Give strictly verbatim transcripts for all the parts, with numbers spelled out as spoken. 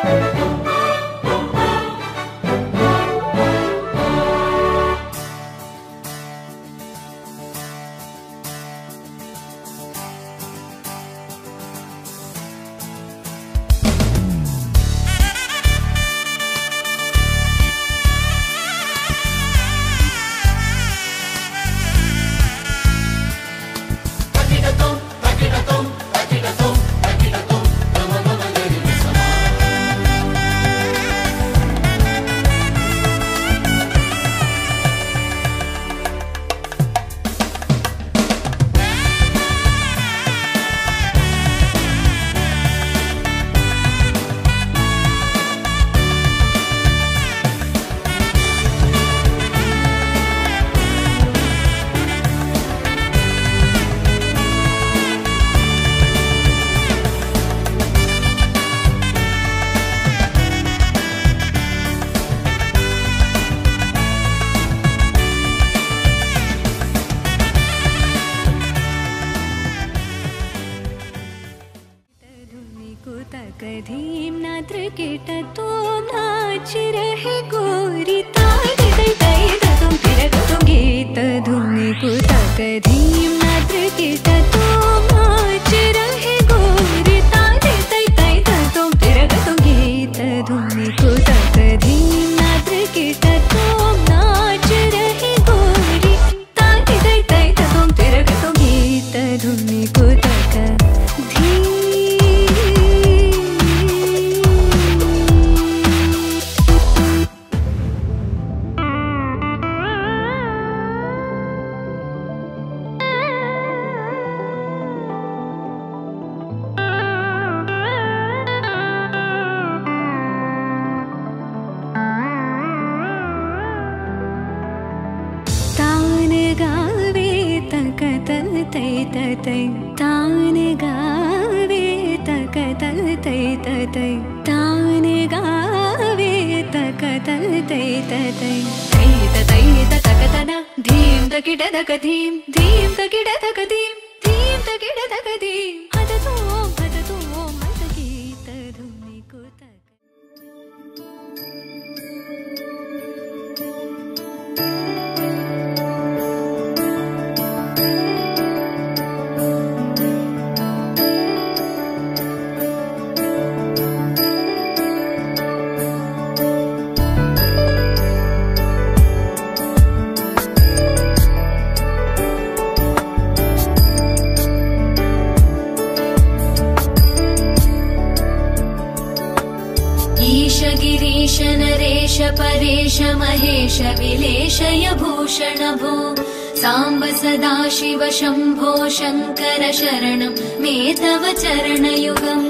परेश महेश विलेशय भूषण भो सांब सदा शिव शंभो शंकर शरणं मे तव चरणयुगम्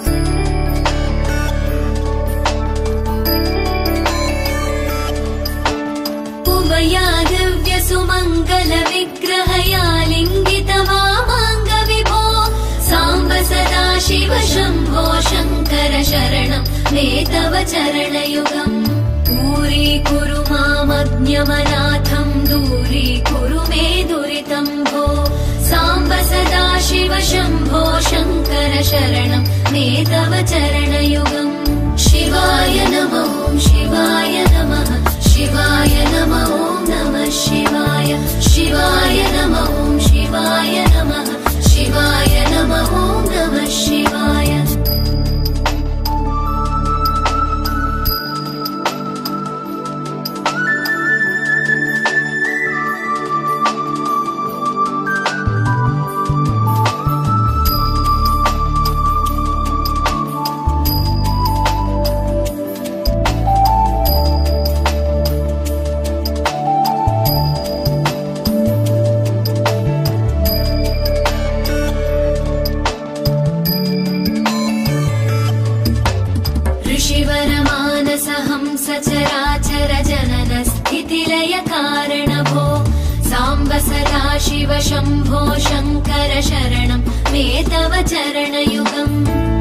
उमया दिव्य सुमंगल विग्रहया लिंगित वामांग विभो सांब सदा शिव शंभो शंकर शरणं मे तव चरणयुगम् दूरीकुरु मामज्ञमनाथं दूरीकुरु मे दुरितं भो सांब सदा शिव शंभो शंकर शरणं मे तव चरणयुगम् शिवाय नमः शिवाय नमः शिवाय नमः नमः शिवाय शिवाय नमः शिवाय नमः शिवाय नमः नमः शिवाय सदा शिव शंभो शंकर शरणं मे तव चरणयुगम्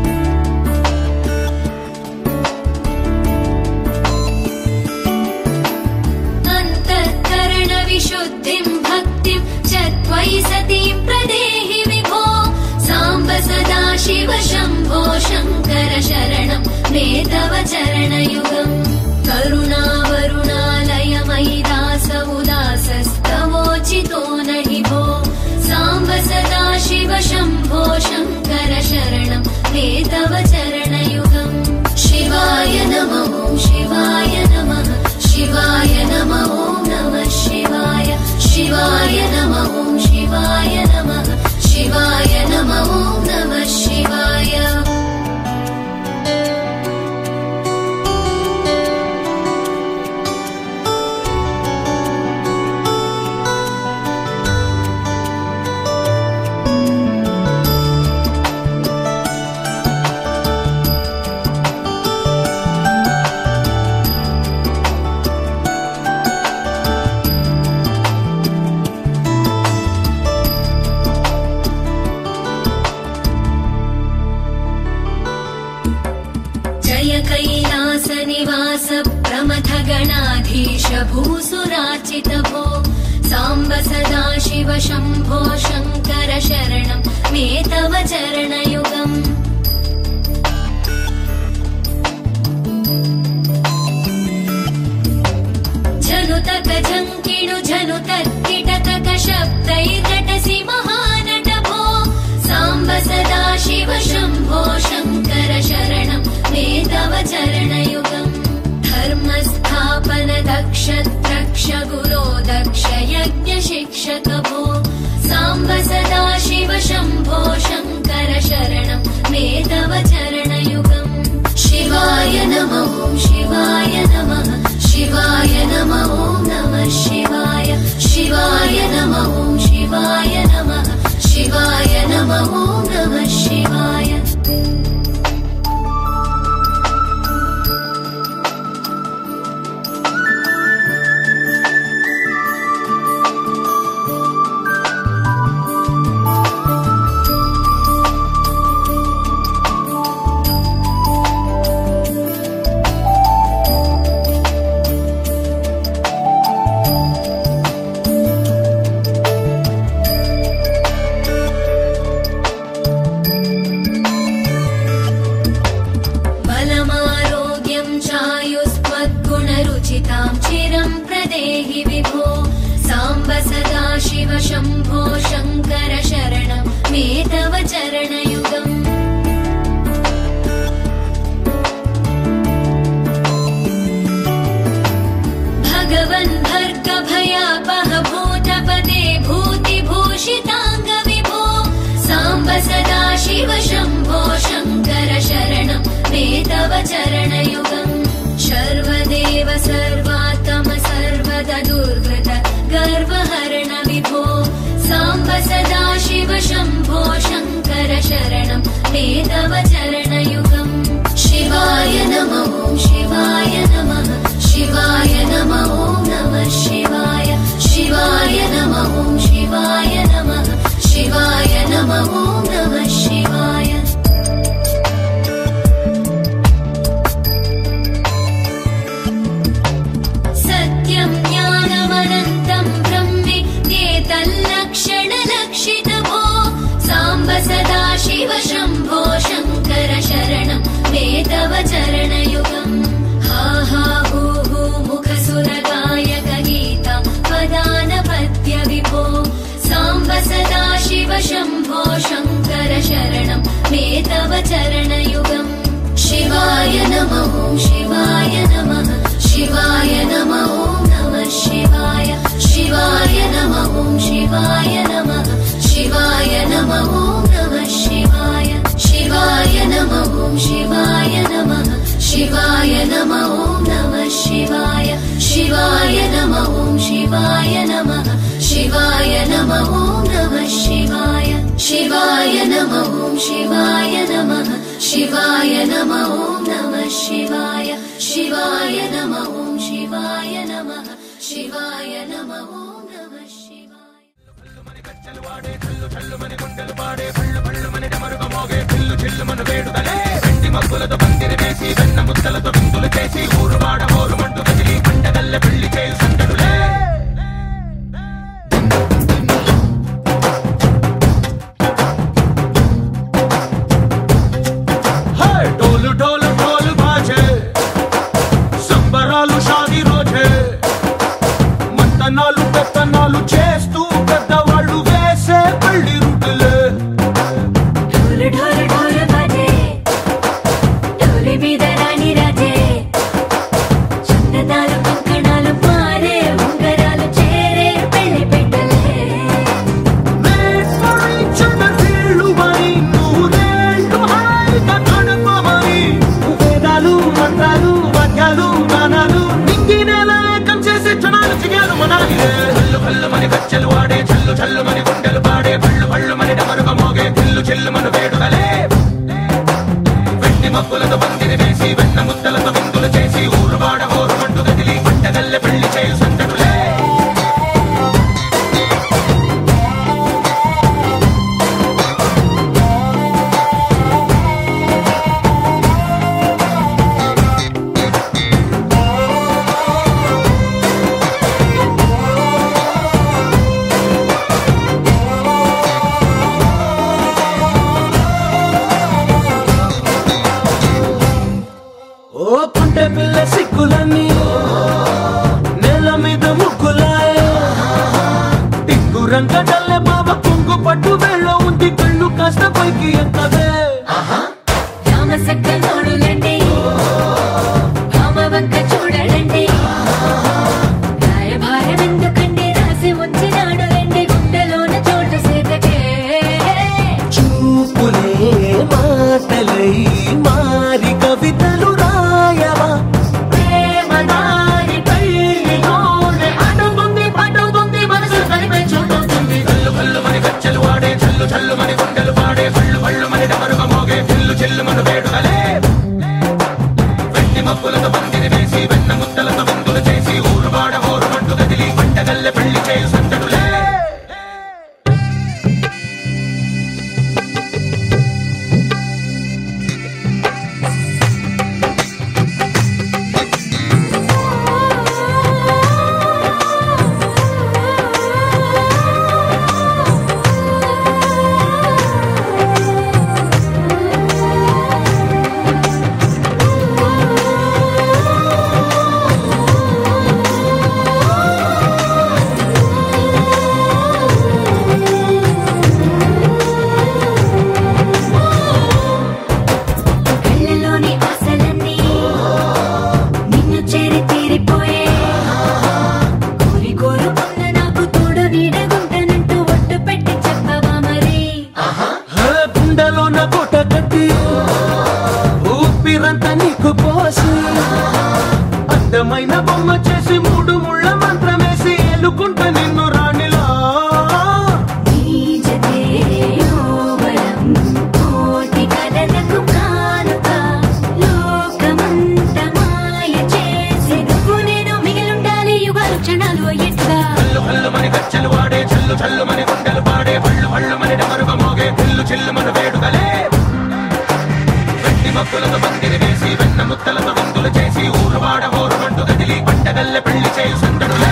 अन्तःकरण विशुद्धिं भक्तिं च त्वयि सतीं प्रदेहि विभो सांब सदा शिव शंभो शंकर शरणं मे तव चरणयुगम् करुणावरुणालयमयि दासमुदासस्तवोचितो न हि भो साम्ब सदा शिव शम्भो शङ्कर शरणं मे तव चरणयुगम् शिवाय नमः शिवाय नमः शिवाय नमः नमः शिवाय शिवाय नमः शिवाय नमः शिवाय नमः नमः शिवाय कैलासनिवास प्रमथ गणाधीश भूसुरार्चित भो साम्ब सदा शिव शम्भो शङ्कर शरणं मे तव चरणयुगम् झनुतक झङ्किणु झनुतर्किटतक शब्दैर्नटसि महानट भो साम्ब सदा शिव शम्भो शङ्कर शरणं मे तव चरणयुगम् धर्मस्थापन दक्ष द्रक्ष गुरो दक्ष यज्ञ शिक्षक भो साम्ब सदा शिव शम्भो शङ्कर शरणं मे तव चरणयुगम् शिवाय नमः शिवाय नमः शिवाय नमः नमः शिवाय शिवाय नमः शिवाय नमः शिवाय नमः नमः शिवाय चिरं प्रदेहि विभो साम्ब सदा शिव शम्भो शङ्कर शरणं मे तव चरणयुगम् भगवन् भर्ग भयापह भूतपते भूतिभूषिताङ्ग विभो साम्ब सदा शिव शम्भो शङ्कर शरणं मे तव चरणयुगम् सर्वदेव सर्वात्म सर्वद दुर्गत गर्वहरण विभो साम्ब सदा शिव शम्भो शङ्कर शरणं मे तव चरणयुगम् शिवाय नमः शिवाय नमः शिवाय नमः नमः शिवाय शिवाय नमः शिवाय नमः शिवाय नमः नमः शिवाय ज्ञानमनन्तं ब्रह्मेतल्लक्षणलक्षित भो साम्ब सदा शिव शम्भो शङ्कर शरणं मे तव चरणयुगम् हा हा हू हू मुखसुरगायक गीता पदानपद्य विभो साम्ब सदा शिव शम्भो शङ्कर शरणं मे तव चरणयुगम् शिवाय नमः शिवाय नमः शिवाय नमः नमः शिवाय शिवाय नमः शिवाय नमः शिवाय नमः नमः शिवाय शिवाय नमः शिवाय नमः शिवाय नमः नमः शिवाय शिवाय नमः शिवाय नमः शिवाय नमः नमः शिवाय शिवाय नमः शिवाय नमः शिवाय नमः नमः शिवाय शिवाय नमः शिवाय नमः शिवाय नमः नमः शिवाय ढोल ढोल ढोल మంత్రాలు వాక్యాలు గానాలు నింగి నేల ఏకం చేసే క్షణాలు చిగాలు మనాలి చల్లు పల్లు మని గచ్చెలు వాడే చల్లు చల్లు మని గుండెలు పాడే పళ్ళు పళ్ళు మని డమరుగ మోగే చిల్లు చిల్లు మను వేడుకలే వెండి మబ్బులతో పందిరి వేసి వెన్న ముద్దలతో విందులు చేసి ఊరు వాడ హోరు మంటు గదిలి పంటగల్లె పెళ్లి చేయు సందడులే పుంటె పిల్ల సిక్కులన్నీ నేల మీద ముగ్గులాయ టింగురంగ డల్లె బాబ కుంగు పట్టు వెళ్ళ ఉంది కళ్ళు కాస్త పైకి ఎక్కవే రామసక్కలోడులండి రామవంక చూడలండి రాయభారం ఎందుకండి రాసి ఉంచినాడు రండి గుండెలోన చోటు సీతకే చూపులే మాటలై మారి కవితలు చల్లు మని గుండెలు పాడే పళ్ళు పళ్ళు మని డమరుగ మోగే చిల్లు చిల్లు మను వేడుకలే వెండి మబ్బులతో పందిరి వేసి వెన్న ముద్దలతో విందులు చేసి ఊరు వాడ హోరు మంటు గదిలి పంటగల్లె పెళ్లి చేయు సందడులే ఊపిరంతా నీకు పోసి అందమైన బొమ్మ చేసి మూడు ముళ్ళ మంత్రమేసి ఎలుకుంటా నిన్ను రాణిలో చల్లు పల్లు మని గచ్చెలు వాడే చల్లు చల్లు మని గుండెలు పాడే పళ్ళు పళ్ళు మని డమరుగ మోగే చిల్లు చిల్లు మను వేడుకలే వెండి మబ్బులతో పందిరి వేసి వెన్న ముద్దలతో విందులు చేసి ఊరు వాడ హోరు మంటు గదిలి పంటగల్లె పెళ్లి చేయు సందడులే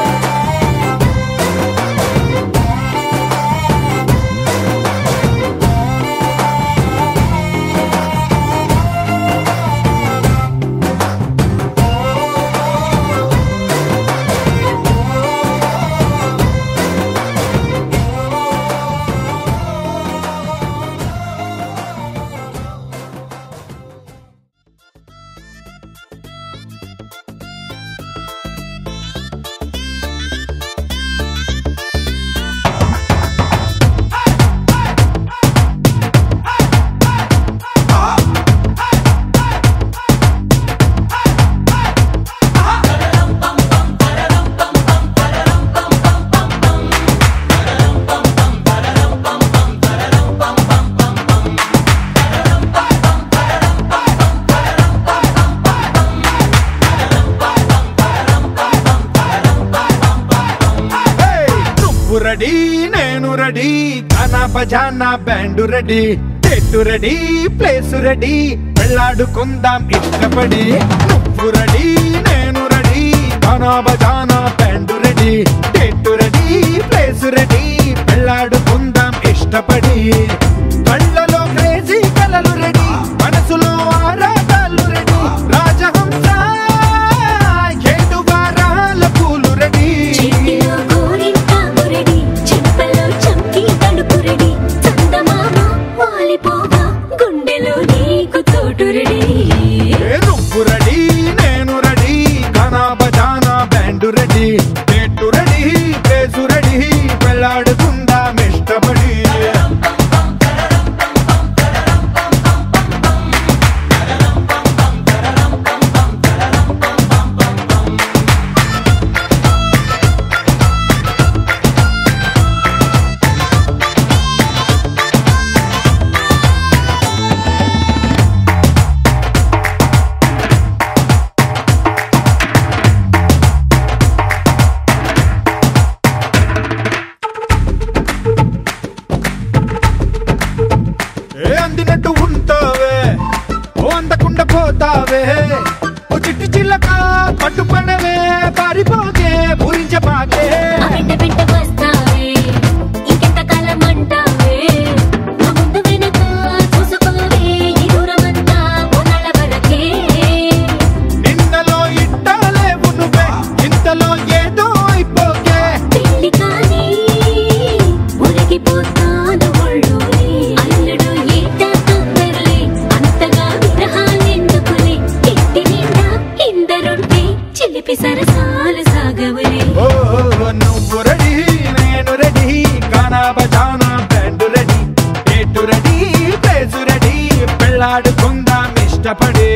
రెడీ నేను రెడీ గానా బజానా బ్యాండ్ రెడీ చెట్టు రెడీ ప్లేస్ రెడీ వెళ్ళాడుకుందాం ఇష్టపడి నువ్వు రెడీ నేను రెడీ గానా బజానా బ్యాండ్ రెడీ చెట్టు రెడీ ప్లేస్ రెడీ వెళ్ళాడుకుందాం ఇష్టపడి కళ్ళలో క్రేజీ కలలు రెడీ మనసులో ఆరాటాలు రెడీ రాజహంస ఏడు వారాల పూలు రెడీ నువ్వు రెడీ నేను రెడీ గానా బజానా బ్యాండ్ రెడీ చెట్టు రెడీ ప్లేసు రెడీ వెళ్ళాడుకుందాం ఇష్టపడి పడవే ఓ చిట్టి చిల్లక పట్టు పడవే పారిపోకే పూరించపాకే వెంట వెంట వస్తావే ఇంకెంత కాలం అంటావే నా ముందు వెనక చూసుకోవే ఈ దూరమంతా కొనాల వరకే నిన్నలో ఇట్టాలేవు నువ్వే ఇంతలో ఏదో అయిపోకే పెళ్లి కానీ మురిగిపోతాను ఒళ్ళోనే అల్లుడు ఈట తొందరలే అంతగా విరహాలెందుకులే ఇంటి నిండా ఇందరుంటే చిలిపి సరసాలు సాగవలే ఓ నువ్వు రెడీ నేను రెడీ గానా బజానా బ్యాండ్ రెడీ ఏటు రెడీ ప్లేసు రెడీ పెళ్ళాడుకుందాం ఇష్టపడే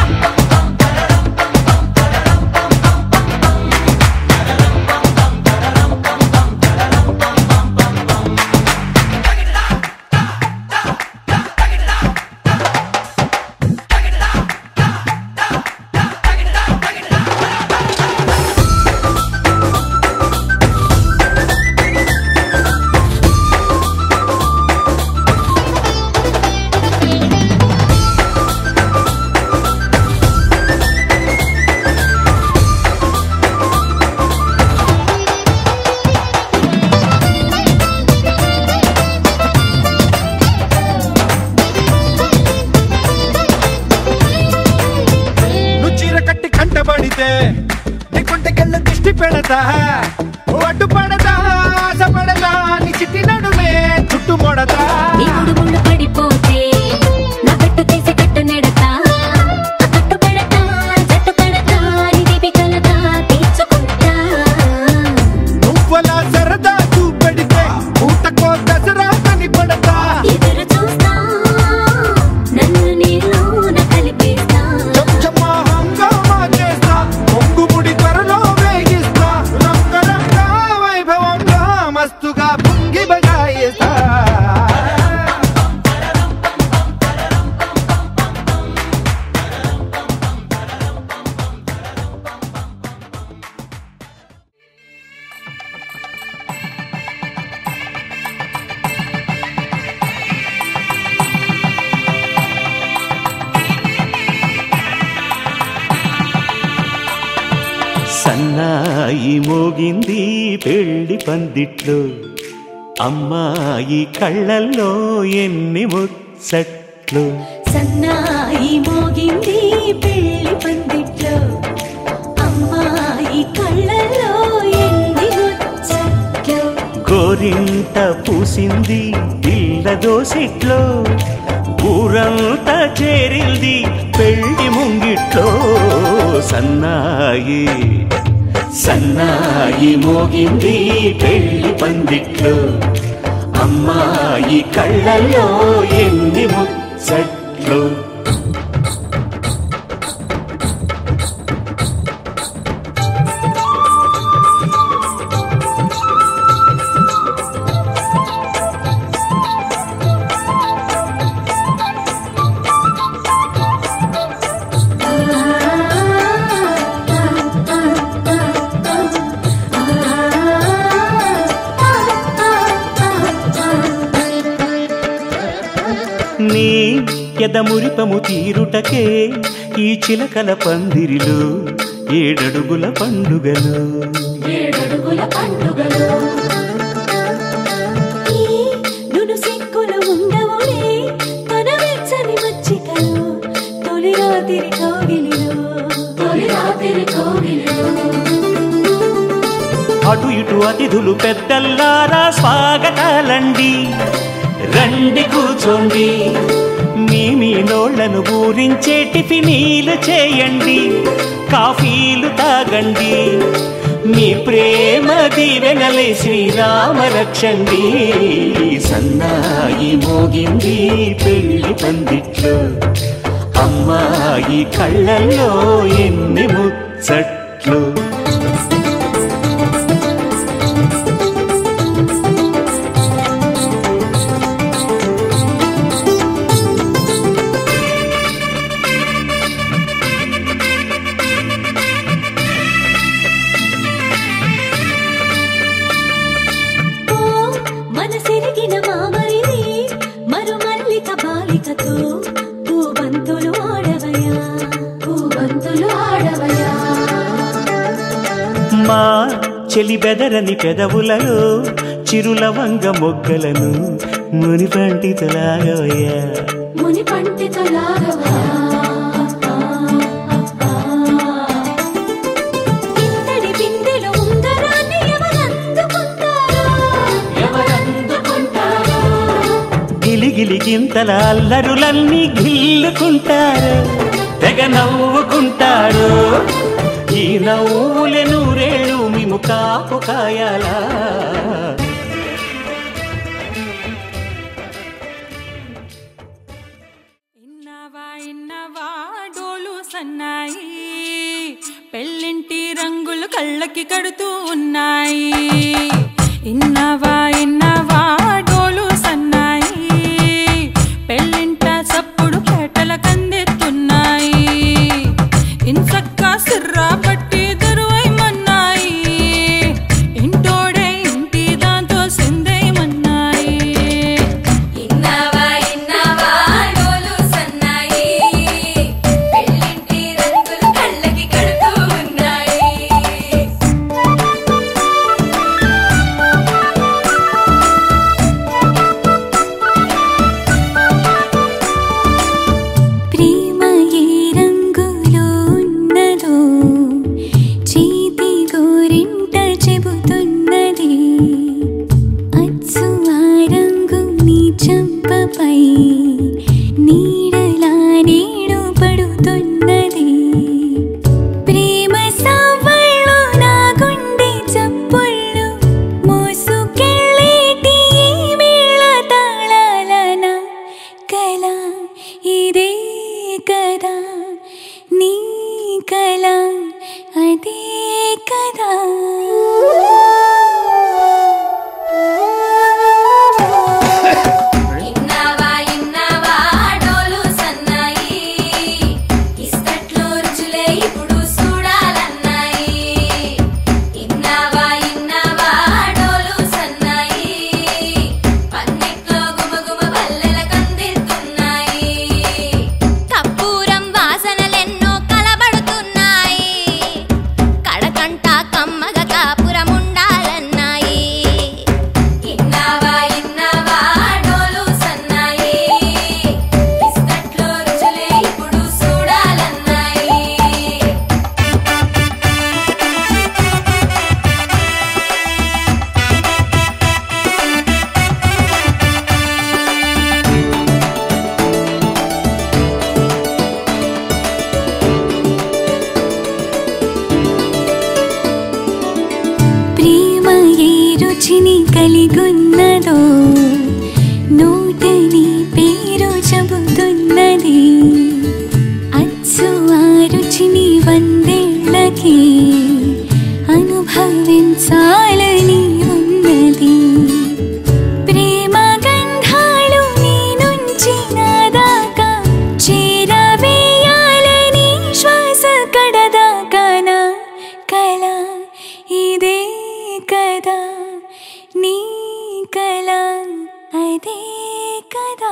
కంటబడితే నీ కుంటకెళ్ళ దిష్టి పెడతా అడ్డు పడతా ఆశ పడతా నీ చిట్టి నడుమే చుట్టు మొడతా నీ గుడుగుళ్ళు పడిపోతే నా పెట్టు తీసి కట్టు నెడతా కట్టు పెడతా జట్టు పెడతా నీ దీపికలతా తీర్చుకుంటా నువ్వలా సరదా చూపెడితే ఊటకో దసరా కని పడతా ఎదురు చూస్తా నన్ను నీలోన కలిపేస్తా చమ్మా హంగామా చేస్తా పొంగుముడి త్వరలో వేగిస్తా రంగరంగా వైభవంగా మస్తుగా పొంగి బజాయిస్తా సన్నాయి మోగింది పెళ్లి పందిట్లో అమ్మాయి కళ్ళల్లో ఎన్ని ముచ్చట్లు సన్నాయి మోగింది పెళ్లి పందిట్లో అమ్మాయి కళ్ళలో ఎన్ని ముచ్చట్లు గోరింట పూసింది పిల్ల దోసిట్లో ఊరంతా చేరింది పెళ్లి ముంగిట్లో సన్నాయి సన్నాయి మోగింది పెళ్లి పందిట్లో అమ్మాయి కళ్ళల్లో ఎన్ని ముచ్చట్లు నీ ఎదమురిపము తీరుటకే ఈ చిలకల పందిరిలో ఏడడుగుల పండుగలు ఏడడుగుల పండుగలు ఈ నును సిక్కులు ఉండవులే తన వెచ్చని మచ్చికలు తొలి రాత్రి కోగిలిలో తొలి రాత్రి కోగిలిలో అటు ఇటు అతిథులు పెద్దల్లారా స్వాగతాలండి రండి కూర్చోండి మీ మీ నోళ్లను ఊరించే టిఫినీలు చేయండి కాఫీలు తాగండి మీ ప్రేమ దీవెనలే శ్రీరామ రక్షండి సన్నాయి మోగింది పెళ్లి పందిట్లో అమ్మాయి కళ్ళల్లో ఎన్ని ముచ్చట్లు బాలికతో పూబంతులు ఆడవయా మా చెలి బెదరని పెదవులలో చిరులవంగ మొగ్గలను ముని పండితులాగవయ్యా ముని పండితులాగవయ్యా ఇంతడి బిందెలో ఉంగరాన్ని ఎవరందుకుంటారో ఎవరందుకుంటారో గిలిగిలి గింతల అల్లరులన్నీ గిల్లుకుంటారు తెగ నవ్వుకుంటారు ఈ నవ్వులే నూరేళ్ళు మేము కాపు కాయాలా ఇన్నవా ఇన్నవా డోలు సన్నాయి పెళ్ళింటి రంగులు కళ్ళకి కడుతూ ఉన్నాయి ఇన్నవా ఇన్నవా డోలు సన్నాయి పెళ్ళింట సప్పుడు పేటల కందెత్తున్నాయి ఇన్సక్క సిర్రా పట్టి దరువైమన్నాయి ఇంటోడే ఇంటి దాంతో సిందేయమన్నాయి ఇన్నవా ఇన్నవా డోలు సన్నాయి పెళ్ళింటి రంగులు కళ్ళకి కడుతూ ఉన్నాయి ప్రేమ ఏ రంగులో ఉన్నదో చేతి గోరింట చెబుతున్నది అచ్చు ఆ రంగు నీ చెంపపై నీడలా నీడు పడుతున్నది ప్రేమ సవ్వళ్ళు నా గుండె చప్పుళ్ళు మోసుకెళ్ళేటి ఈ మేళ తాళాలన కల ఇదే కదా నీ కల అదే కదా ఇన్నవా ఇన్నవా డోలు సన్నాయి ఇస్తట్లో రుచులే ఇప్పుడు చూడాలన్నాయి ఇన్నవా ఇన్నవా డోలు సన్నాయి పన్నెట్లో గుమగుమ పల్లెల కందిస్తున్నాయి కప్పూరం వాసనలెన్నో కలబడుతున్నాయి కడకంట కమ్మగ కాపురం ఉండాలన్నాయి ఇన్నవా ఇన్నవా డోలు సన్నాయి ఇస్తట్లో రుచులే ఇప్పుడు చూడాలన్నాయి ప్రేమ ఏ రుచిని కలిగున్నదో నోటని పేరు చెబుతున్నది అచ్చు ఆ రుచిని వందేళ్ళకి అనుభవించాలని ఉన్నది ప్రేమ గంధాలు నీ నుంచి నా దాకా చేరవేయాలని శ్వాస కడదాకా నా కల ఇదే కదా నీ కల అదే కదా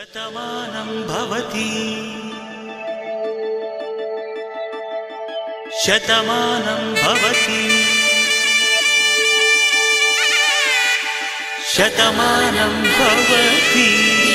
శతమానం భవతి శతమానం భవతి శతమానం భవతి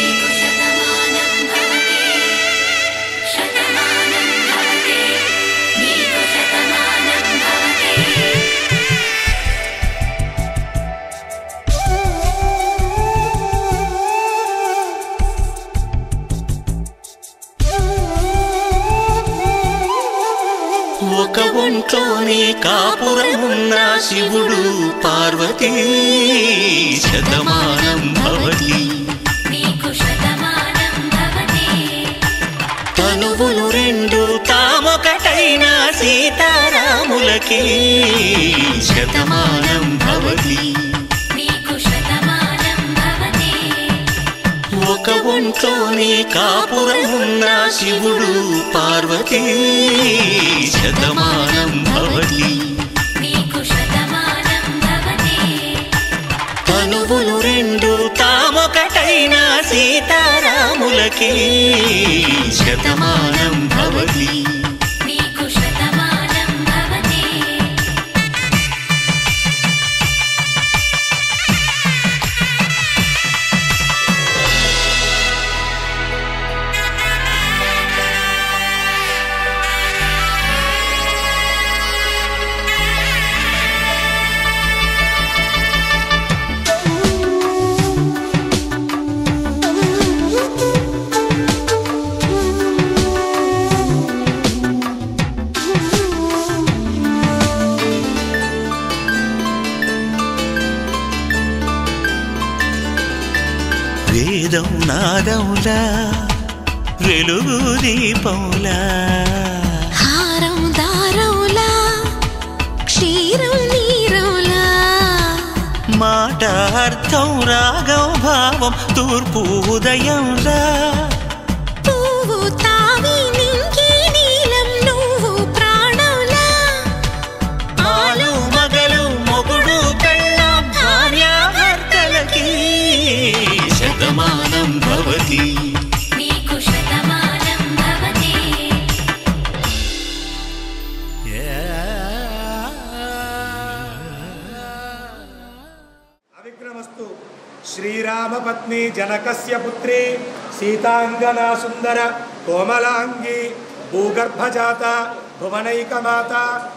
ఒక ఒంట్లోనే కాపురమున్న శివుడు పార్వతీ శతమానం భవతి తనువులు రెండు తామొకటైన సీతారాములకి శతమానం భవతి ఒక ఒంట్లోనే కాపురమున్న శివుడు పార్వతీ శతమానం భవతి తనువులు రెండు తామొకటైన సీతారాములకి శతమానం భవతి వేదం నాదములా వెలుగు దీపములా హారం దారములా క్షీరం నీరములా మాట అర్థం రాగం భావం తూర్పు ఉదయంలా పువ్వు తావి నింగి నీలం నువ్వు ప్రాణంలా ఆలు మగలు మొగుడు పెళ్ళాం భార్యాభర్తలకి శతమానం భవతి అవిఘ్నమస్తు. శ్రీరామపత్ని జనకస్య పుత్రి సీతాంగనా సుందర కోమలాంగి భూగర్భజాత భువనైకమాత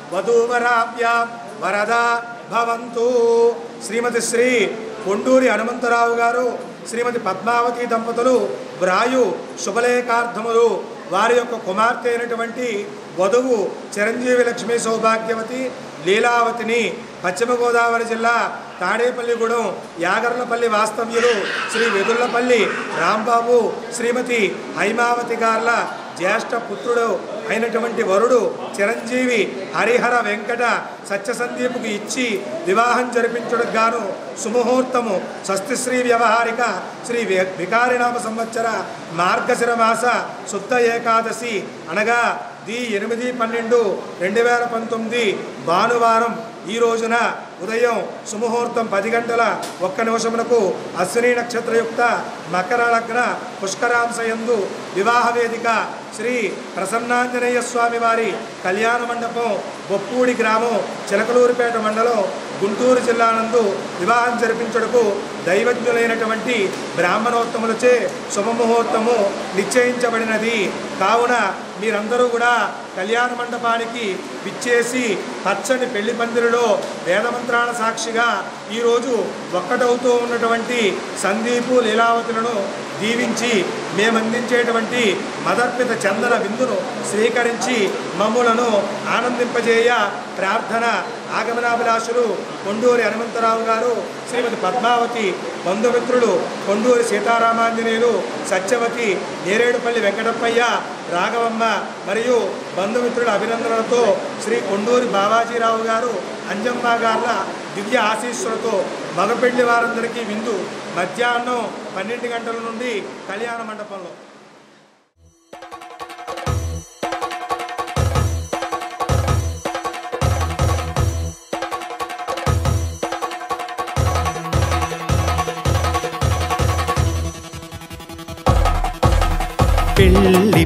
వధూవరాభ్యాం వరదా భవంతు. శ్రీమతి శ్రీ కొండూరి హనుమంతరావు గారు శ్రీమతి పద్మావతి దంపతులు వ్రాయు శుభలేఖార్థములు వారి యొక్క కుమార్తె అయినటువంటి వధువు చిరంజీవి లక్ష్మీ సౌభాగ్యవతి లీలావతిని పశ్చిమ గోదావరి జిల్లా తాడేపల్లిగూడెం యాగర్లపల్లి వాస్తవ్యులు శ్రీ వెదుళ్లపల్లి రాంబాబు శ్రీమతి హైమావతి గార్ల జ్యేష్ఠ పుత్రుడు అయినటువంటి వరుడు చిరంజీవి హరిహర వెంకట సత్యసందీపుకు ఇచ్చి వివాహం జరిపించడానికి గాను సుముహూర్తము స్వస్తిశ్రీ వ్యవహారిక శ్రీ వికారినామ సంవత్సర మార్గశిర మాస శుద్ధ ఏకాదశి అనగా ది ఎనిమిది పన్నెండు రెండు వేల పంతొమ్మిది భానువారం ఈ రోజున ఉదయం సుముహూర్తం పది గంటల ఒక్క నిమిషమునకు అశ్విని నక్షత్రయుక్త మకర లగ్న పుష్కరాంశయందు వివాహ వేదిక శ్రీ ప్రసన్నాంజనేయ స్వామి వారి కళ్యాణ మండపం బొప్పూడి గ్రామం చిలకలూరిపేట మండలం గుంటూరు జిల్లా నందు వివాహం జరిపించుటకు దైవజ్ఞులైనటువంటి బ్రాహ్మణోత్తములచే శుభముహూర్తము నిశ్చయించబడినది. కావున మీరందరూ కూడా కళ్యాణ మండపానికి విచ్చేసి పచ్చని పెళ్లి పందిరిలో వేదమంత్రాల సాక్షిగా ఈరోజు ఒక్కటవుతూ ఉన్నటువంటి సందీపు లీలావతులను దీవించి మేమందించేటువంటి మదర్పిత చందన విందును స్వీకరించి మమ్ములను ఆనందింపజేయ ప్రార్థన. ఆగమనాభిలాషులు కొండూరి హనుమంతరావు గారు, శ్రీమతి పద్మావతి బంధుమిత్రులు కొండూరి సీతారామాంజనేయులు, సత్యవతి, నేరేడుపల్లి వెంకటప్పయ్య, రాఘవమ్మ మరియు బంధుమిత్రుల అభినందనలతో శ్రీ కొండూరి బాబాజీరావు గారు, అంజమ్మ గార్ల దివ్య ఆశీస్సులతో మగపెళ్లి వారందరికీ విందు మధ్యాహ్నం పన్నెండు గంటల నుండి కళ్యాణ మండపంలో.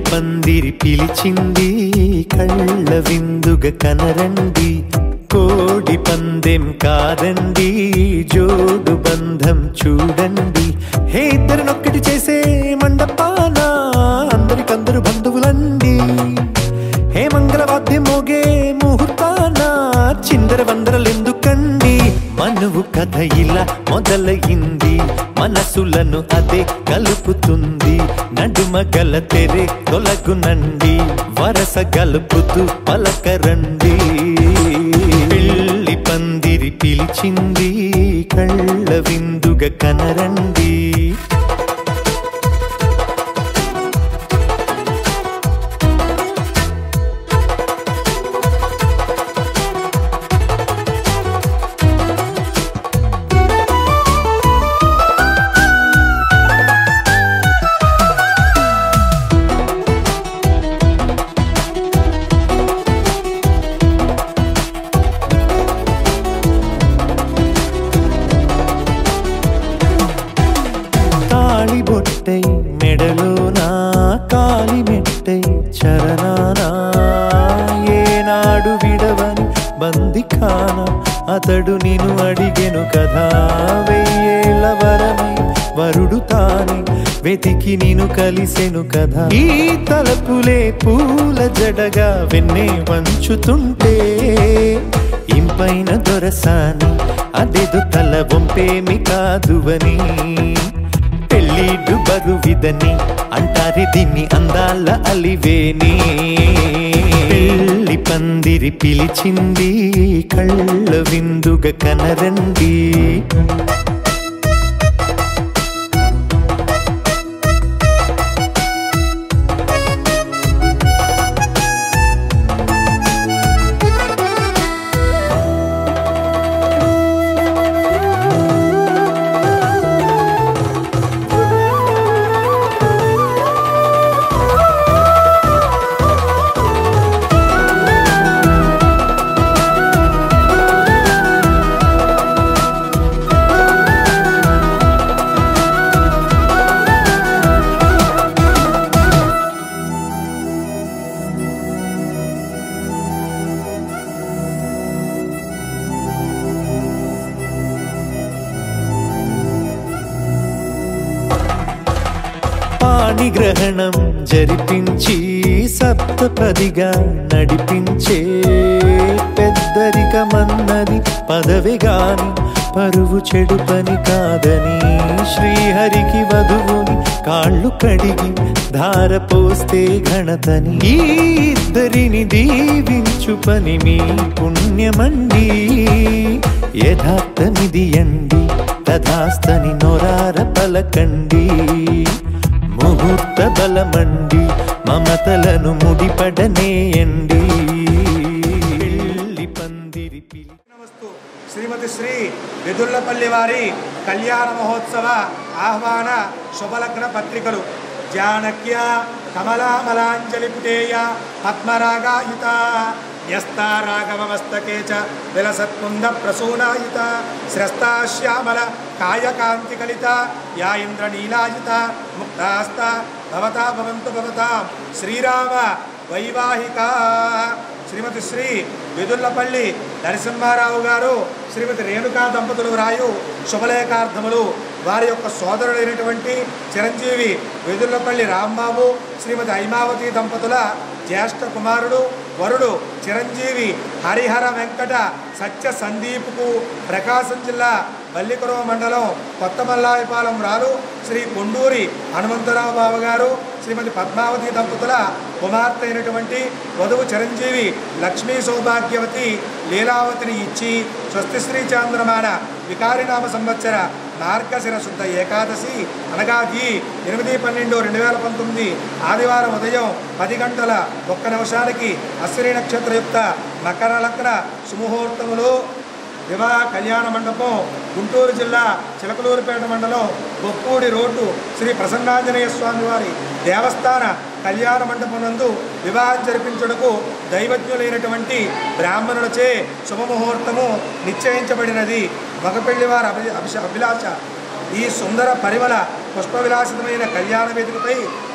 పందిరి పిలిచింది కళ్ళ విందుగ కనరండి కోడి పందెం కాదండి జోడు బంధం చూడండి హే ఇద్దరినొక్కటి చేసే మండపాన అందరికందరు బంధువులండి హే మంగళవాద్యం మోగే ముహూర్తాన చిందర వందరలెందుకండి మనువు కథ ఇలా మొదలయింది మనసులను అదే కలుపుతుంది నడుమ గల తెరే తొలగునండి వరస గలుపుతూ పలకరండి పెళ్లి పందిరి పిలిచింది కళ్ళ విందుగ కనరండి మెడలోనా కాలి మెట్టై చరణానా ఏనాడు విడవని బందిఖాన అతడు నిన్ను అడిగెను కదా వెయ్యేళ్ళ వరమై వరుడు తానే వెతికి నిన్ను కలిసెను కదా ఈ తలపులే పూల జడగా వెన్నే వంచుతుంటే ఇంపైన దొరసాని అదేదో తల వంపేమి కాదువని పెళ్ళిడు బరువిదని అంటారే దీన్ని అందాల అలివేని పెళ్లి పందిరి పిలిచింది కళ్ళ విందుగ కనరండి పాణిగ్రహణం జరిపించి సప్తపదిగా నడిపించే పెద్దరికమన్నది పదవిగాని పరువు చెడు పని కాదని శ్రీహరికి వధువుని కాళ్ళు కడిగి ధార పోస్తే ఘనతని ఈ ఇద్దరిని దీవించు పని మీ పుణ్యమండి యథార్థమిది అండి తథాస్తని నొరార పలకండి ముహూర్త బలమండి మమతలను ముడిపడనేయండి పెళ్లి పందిరి నమస్తు శ్రీమతి శ్రీ వెదుర్లపల్లి వారి కళ్యాణ మహోత్సవ ఆహ్వాన శుభలగ్న పత్రికలు జానక్య కమలామలాంజలి పుటేయ పద్మరాగాయుత న్యస్తా రాఘవమస్తకే చ విలసత్కుంద ప్రసూనాయుత శ్రస్తా శ్యామల కాయకాంతి కలిత యా ఇంద్రనీలాయుత ముక్తాస్త భవతా భవంతు భవతాం శ్రీరామ వైవాహిక శ్రీమతి శ్రీ వెదుర్లపల్లి నరసింహారావు గారు శ్రీమతి రేణుకా దంపతులు రాయు శుభలేఖార్థములు వారి యొక్క సోదరుడైనటువంటి చిరంజీవి వెదుర్లపల్లి రాంబాబు శ్రీమతి ఐమావతి దంపతుల జ్యేష్ఠ కుమారుడు వరుడు చిరంజీవి హరిహర వెంకట సత్య సందీప్కు ప్రకాశం జిల్లా బల్లికురవ మండలం కొత్తమల్లాయపాలెం రాలు శ్రీ కొండూరి హనుమంతరావు బాబు గారు శ్రీమతి పద్మావతి దంపతుల కుమార్తె అయినటువంటి వధువు చిరంజీవి లక్ష్మీ సౌభాగ్యవతి లీలావతిని ఇచ్చి స్వస్తి శ్రీ చాంద్రమాన వికారినామ సంవత్సర మార్గశిర శుద్ధ ఏకాదశి అనగా ఈ ఎనిమిది పన్నెండు రెండు వేల పంతొమ్మిది ఆదివారం ఉదయం పది గంటల ఒక్క నిమిషానికి అశ్విని నక్షత్రయుక్త మకర లగ్న సుముహూర్తములో వివాహ కళ్యాణ మండపం గుంటూరు జిల్లా చిలకలూరుపేట మండలం బొప్పూడి రోడ్డు శ్రీ ప్రసన్నాంజనేయ స్వామి వారి దేవస్థాన కళ్యాణ మండపం నందు వివాహం జరిపించుటకు దైవజ్ఞులైనటువంటి బ్రాహ్మణులచే శుభముహూర్తము నిశ్చయించబడినది. మగపెళ్లి వారి అభి అభిష అభిలాష ఈ సుందర పరిమళ పుష్ప విలాసితమైన కళ్యాణ వేదికపై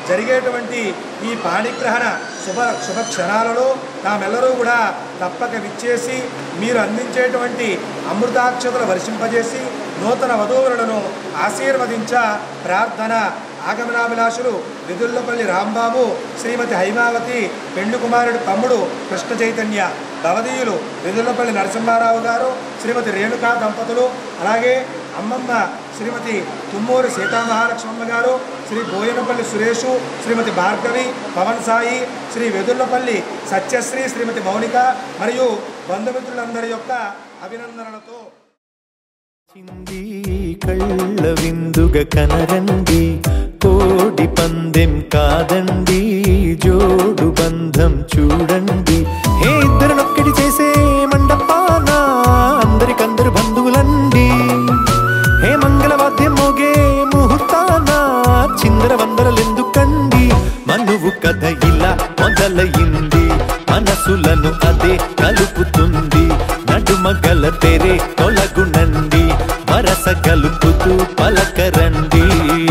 జరిగేటువంటి ఈ పాణిగ్రహణ శుభ శుభ క్షణాలలో తామెల్లరూ కూడా తప్పక విచ్చేసి మీరు అందించేటువంటి అమృతాక్షతలు వర్షింపజేసి నూతన వధూవరులను ఆశీర్వదించ ప్రార్థన. ఆగమనాభిలాషులు విదుల్లపల్లి రాంబాబు, శ్రీమతి హైమావతి, పెండు కుమారుడి తమ్ముడు కృష్ణ చైతన్య, భవదీయులు విదుల్లపల్లి నరసింహారావు గారు, శ్రీమతి రేణుకా దంపతులు, అలాగే అమ్మమ్మ శ్రీమతి తుమ్మూరి సీతామహాలక్ష్మమ్మ గారు, శ్రీ బోయనపల్లి సురేషు, శ్రీమతి భార్గవి, పవన్ సాయి, శ్రీ వెదుల్లపల్లి సత్యశ్రీ, శ్రీమతి మౌనిక మరియు బంధుమిత్రులందరి యొక్క అభినందనలతో చింది కళ్ళ విందుగ కనరండి, కోడి పందెం కాదండి, జోడు బంధం చూడండి. హే ఇద్దరినొక్కటి చేసే మండపాన అందరికందరు బంధువులండి. హే మంగళవాద్యం మోగే ముహూర్తాన చిందర వందరలెందుకండి. మనువు కథ ఇలా మొదలయింది, మనసులను అదే కలుపుతుంది. నడుమగల తెరే తొలగునండి, వరస గలుపుతూ పలకరండి.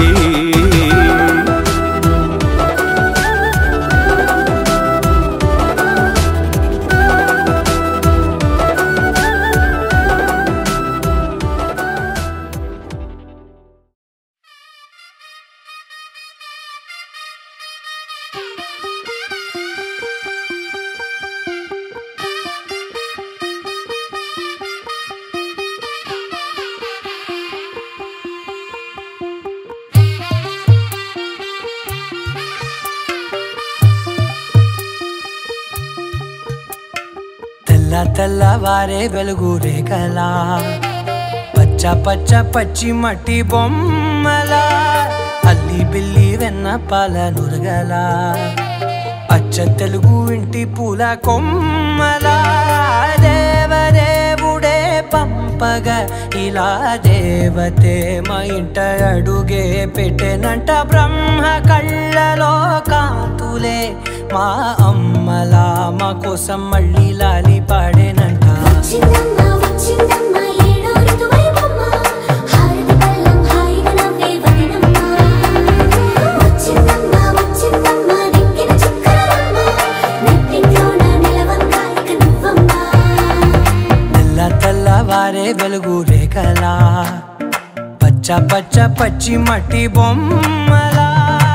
తెల్లవారే వెలుగు రేఖలా, పచ్చ పచ్చ పచ్చి మట్టి బొమ్మలా, అల్లి బిల్లి వెన్న పాల నురగలా, అచ్చ తెలుగు ఇంటి పూల కొమ్మలా. దేవదేవుడే పంపగా ఇలా దేవతే మా ఇంట అడుగే పెట్టెనంట. బ్రహ్మ కళ్ళలో కాంతులే మా అమ్మలా మా కోసం మళ్ళీ లాలి పాడేనంట. తెల్ల తెల్లవారే వెలుగు రేఖలా, పచ్చ పచ్చ పచ్చి మట్టి బొమ్మలా.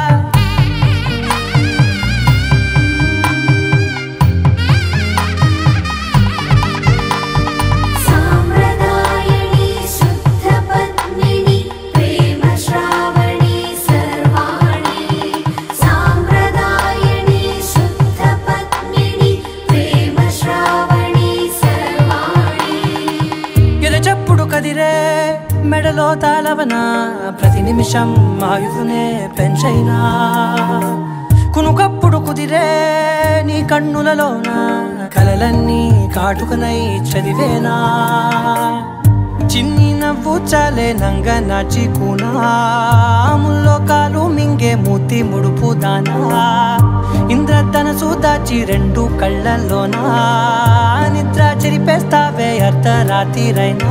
మెడలో తాళవన ప్రతి నిమిషం ఆయుధునే పెంచైనా, కునుకప్పుడు కుదిరే నీ కన్నులలోన కలలన్నీ కాటుకనై చదివేనా. చిన్ని నవ్వు చాలే నంగ నాచి కూనాముల్లో కాలు మింగే మూతి ముడుపు దానా. ఇంద్రధనసు దాచి రెండు కళ్ళల్లోనా నిద్ర చెరిపేస్తావే అర్ధరాత్రిరైనా.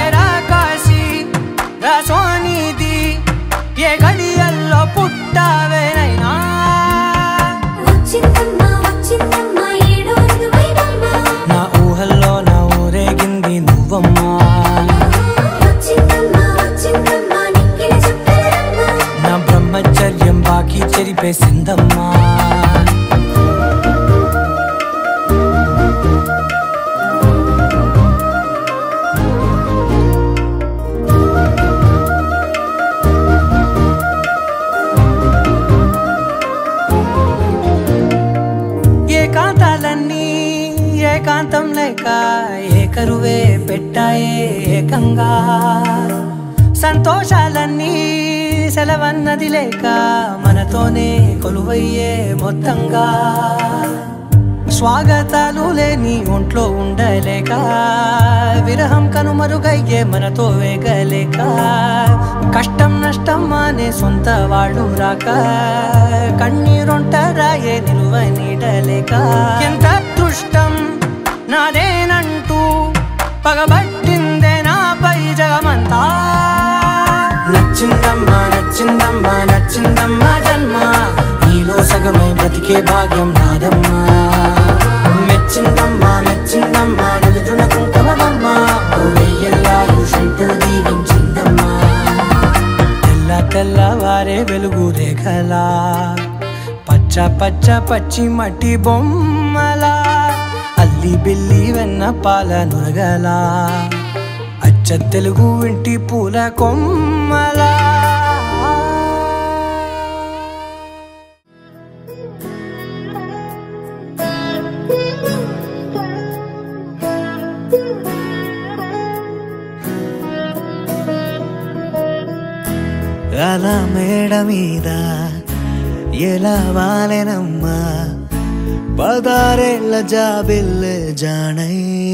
సోనిది ఏ గడియల్లో పుట్టావేనైనా. నా ఊహల్లో నా ఊరేగింది నువ్వమ్మా, నా బ్రహ్మచర్యం బాకీ చెరిపేసిందమ్మా. ఏకాంతం లేక ఏకరువే పెట్టాయే ఏకంగా, సంతోషాలన్నీ సెలవన్నది లేక మనతోనే కొలువయ్యే మొత్తంగా. స్వాగతాలు లేని ఒంట్లో ఉండలేక, విరహం కనుమరుగయ్యే మనతో వేగలేక, కష్టం నష్టం అనే సొంత వాళ్ళు రాక, కన్నీరొంటరాయే నిలువ నీడలేక. ఎంత అదృష్టం నాదేనంటూ పగబట్టిందే నాపై జగమంతా. నచ్చిందమ్మా నచ్చిందమ్మా నచ్చిందమ్మా జన్మ, సగమై బ్రతికే భాగ్యం నాదమ్మా మెచ్చిందమ్మా మెచ్చిందమ్మా నదున కుంకుమమ్మా వెయ్యల్లాయుషంటూ దీవించిందమ్మా తెల్ల తెల్లవారే వెలుగు రేఖలా పచ్చ పచ్చ పచ్చి మట్టి బొమ్మలా అల్లి బిల్లి వెన్న పాల నురగలా అచ్చ తెలుగు ఇంటి పూల కొమ్మలా అలా మేడ మీద ఎలా వాలెనమ్మా పదారేళ్ళ జాబిల్లె జానై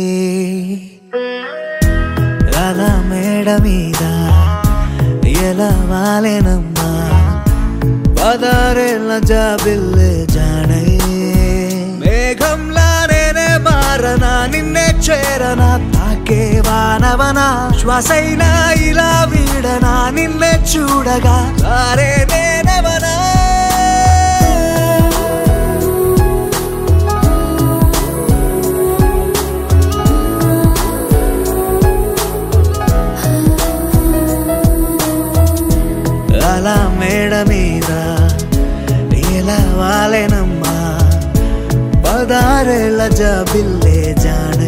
అలా మేడ మీద ఎలా వాలెనమ్మా పదారేళ్ళ జాబిల్లె జానై మేఘంలా నేనే మారనా నిన్నే చేరనా తాకే వానవనా శ్వాసైనా ఇలా వీడనా నిన్నే చూడగా సారే నేనవనా అలా మేడ మీద ఎలా వాలెనమ్మా పదారేళ్ళ జాబిల్లే జానై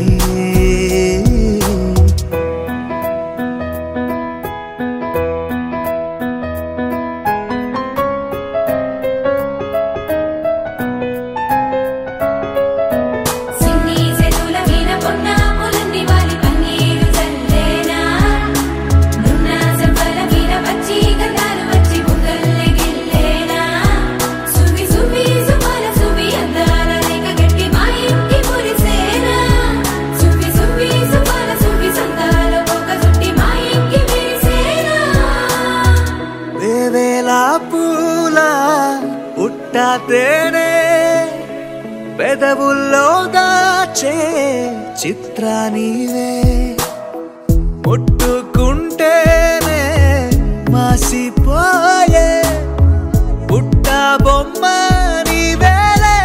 తేనే పెదవుల్లో దాచే చిత్రానివే ముట్టుకుంటేనే మాసిపోయే పుట్ట బొమ్మ నీవేలే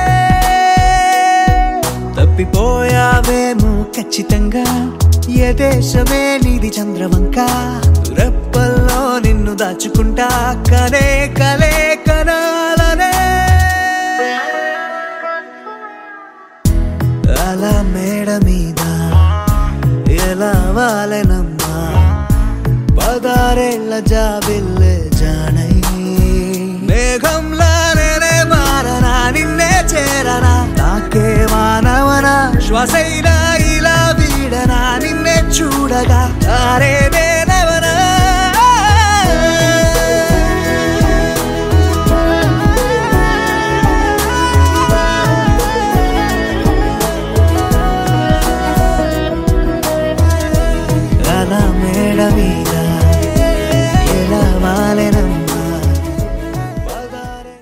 తప్పిపోయావేమో ఖచ్చితంగా ఏ దేశమే నీది చంద్రవంక రెప్పల్లో నిన్ను దాచుకుంటా కనే కలే కనాలనే అలా మేడ మీద ఎలా వాలెనమ్మా పదారేళ్ళ జాబిల్లె జానై మేఘంలా నేనే మారనా నిన్నే చేరనా తాకే వానవనా శ్వాసైనా ఇలా వీడనా నిన్నే చూడగా తారే నేనవనా అలా మేడ మీద ఎలా వాలెనమ్మా పదారే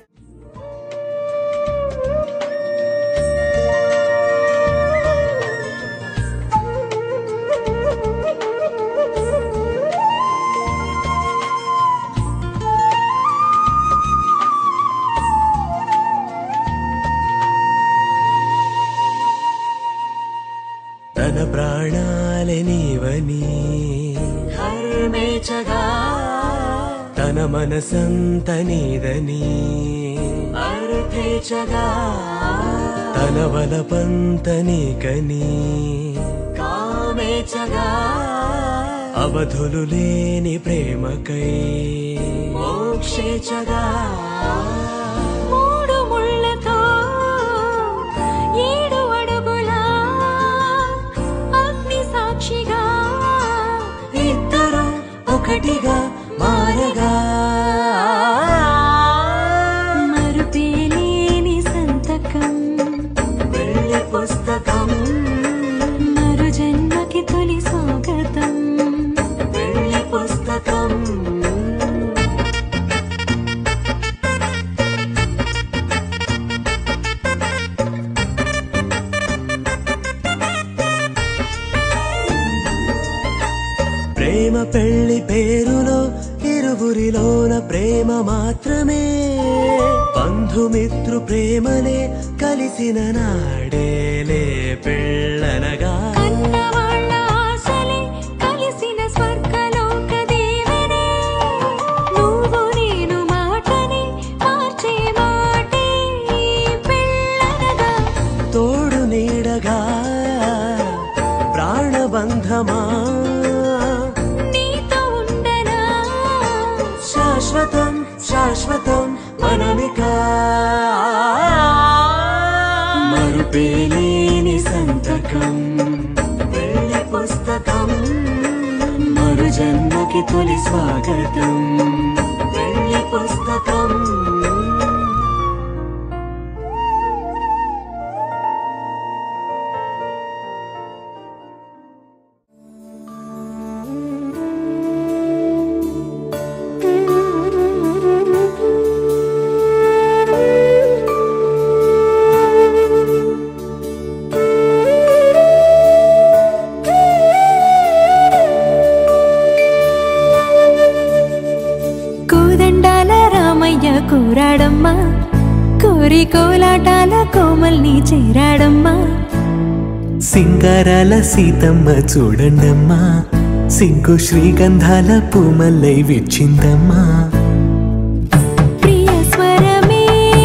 తన ప్రాణాలే నీవని హర్మేచగా తన మనసంత నీదని అర్థేచగా తన వలపంత నీకని కామేచగా అవధులు లేని ప్రేమకై మోక్షేచగా మూడు ముళ్ళతో ఏడు అడుగుల అగ్ని సాక్షిగా ఇద్దరు ఒకటిగా మారగా మరుపేలేని సంతకం వెళ్ళి పుస్తకం మరు జన్మకి తొలి స్వాగతం వెళ్ళి పుస్తకం ప్రేమ పెళ్లి పేరులో ఇరు ఇరువురిలోన ప్రేమ మాత్రమే బంధుమిత్రు ప్రేమనే కలిసిన నాడేలే పెళ్ళనగా కన్నవాళ్ళ ఆశలే కలిసిన స్వర్గలోక దేవనే నువ్వు నేను మాటని మార్చే మాటే పెళ్ళనగా తోడు నీడగా ప్రాణబంధమా నీతో ఉండనా శాశ్వతం శాశ్వతం మనమిక మరుపేలేని సంతకం పెళ్లి పుస్తకం మరు జన్మకి తొలి స్వాగతం పెళ్లి పుస్తకం కూరాడమ్మా కోరి కోలాటాల కోమల్ని చేరాడమ్మా సింగారాల సీతమ్మ చూడండమ్మా సిగ్గు శ్రీగంధాల పూమల్లై విచ్చిందమ్మా ప్రియ స్వరమే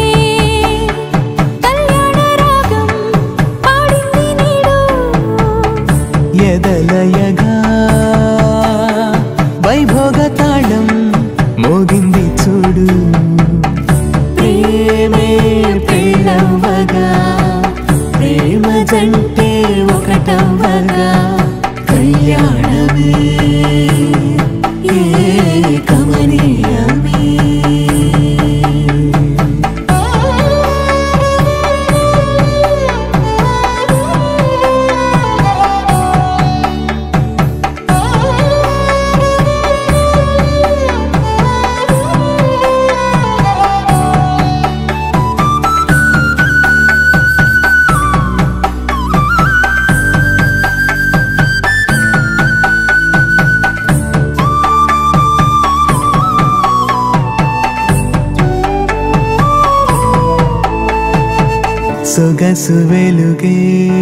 కళ్యాణ రాగం పాడింది నీడు ఎదలయగా వైభోగ తాళం మోగింది చూడు ప్రేమే ప్రేమవగా ప్రేమ జంటే ఒకటవగా కళ్యాణమే ఏ కమనీయమే సొగసు వెలుగే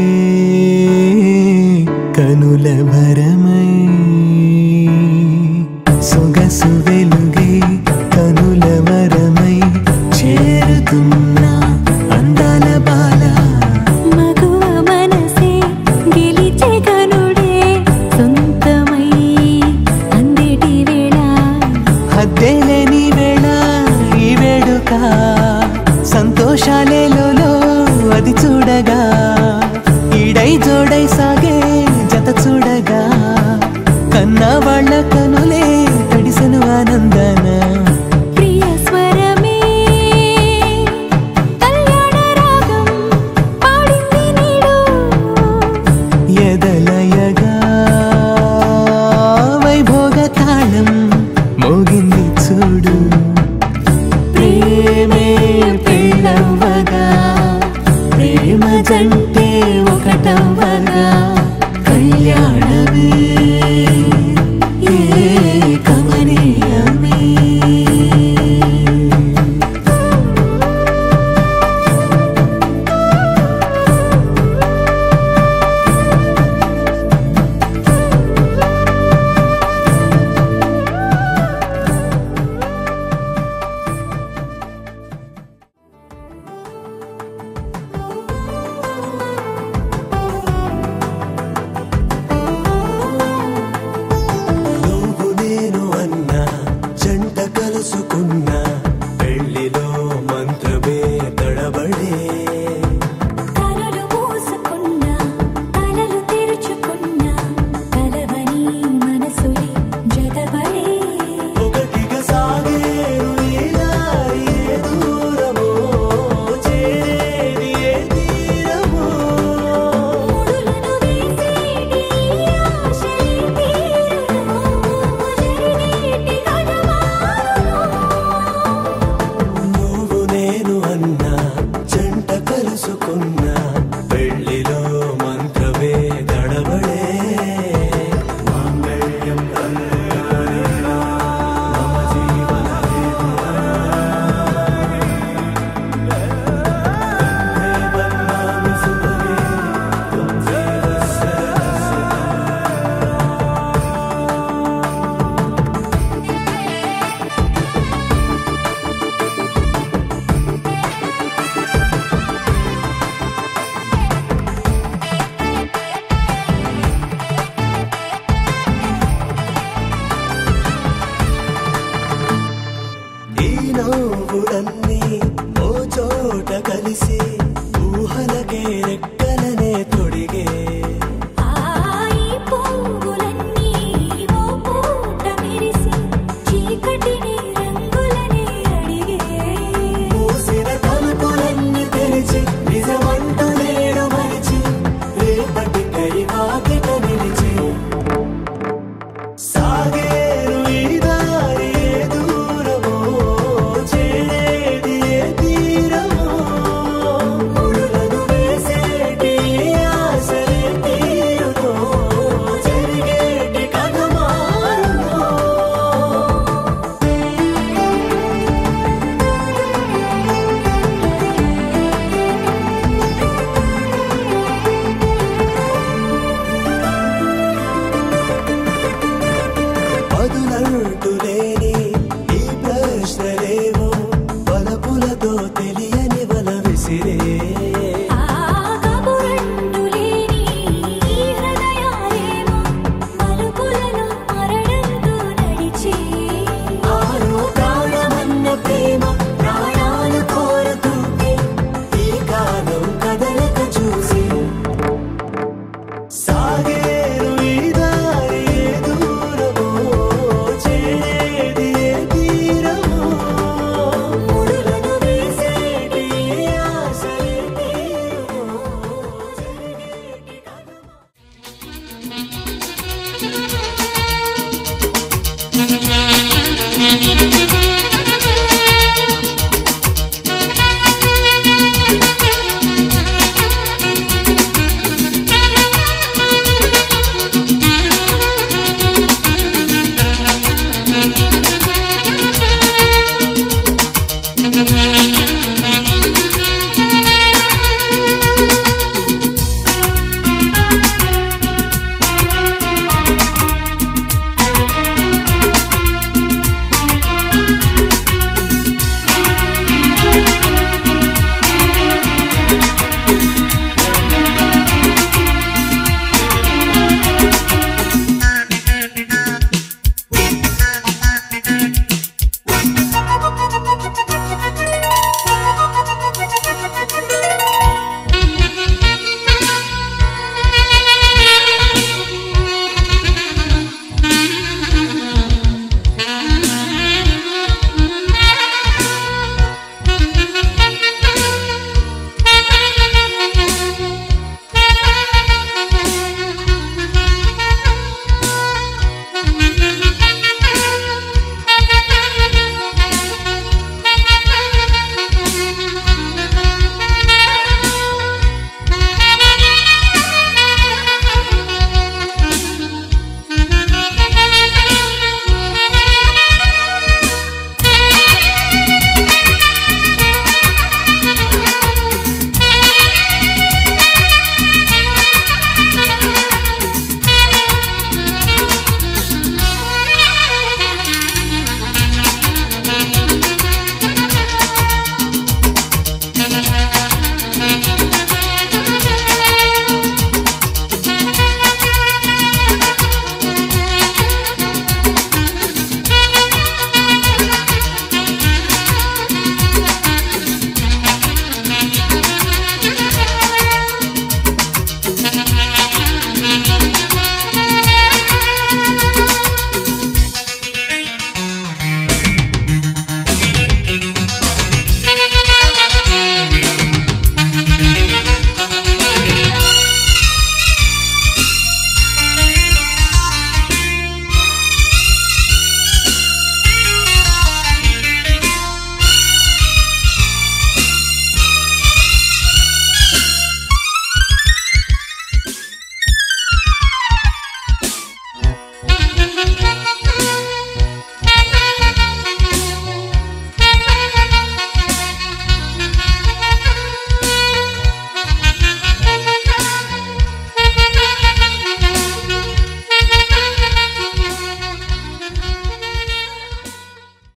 కనుల భరమై సొగసు వెలుగే కనుల వరమై చేరుతున్నా అందాల బాల మగువ మనసే గెలిచే కనుడే సొంతమై అందేటి వేళ హద్దేలేని వేళ ఈ వేడుక సంతోషాలేలో అది చూడగా ఈడై జోడై సాగే జత చూడగా కన్నా వాళ్ళ కనులే తడిసెను ఆనందన ప్రియ స్వరమే కళ్యాణ రాగం పాడింది నీడు ఎదలయగా వైభోగ తాళం మోగింది చూడు ప్రేమే పెళ్ళవగా ప్రేమ జంటే ఒకటవగా కళ్యాణమే ఏ వెలుగులన్నీ ఓ చోట కలిసి